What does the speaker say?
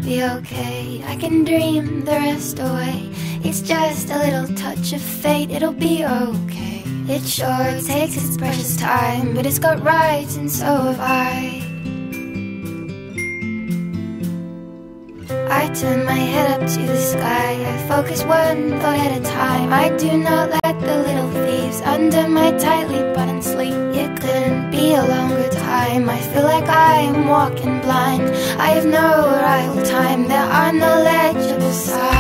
be okay. I can dream the rest away. It's just a little touch of fate, it'll be okay. It sure takes its precious time, but it's got rights and so have I. I turn my head up to the sky, I focus one thought at a time. I do not let the little thieves under my tightly buttoned sleeve. It couldn't be a longer time, I feel like I am walking blind. I have no arrival time, there are no legible signs.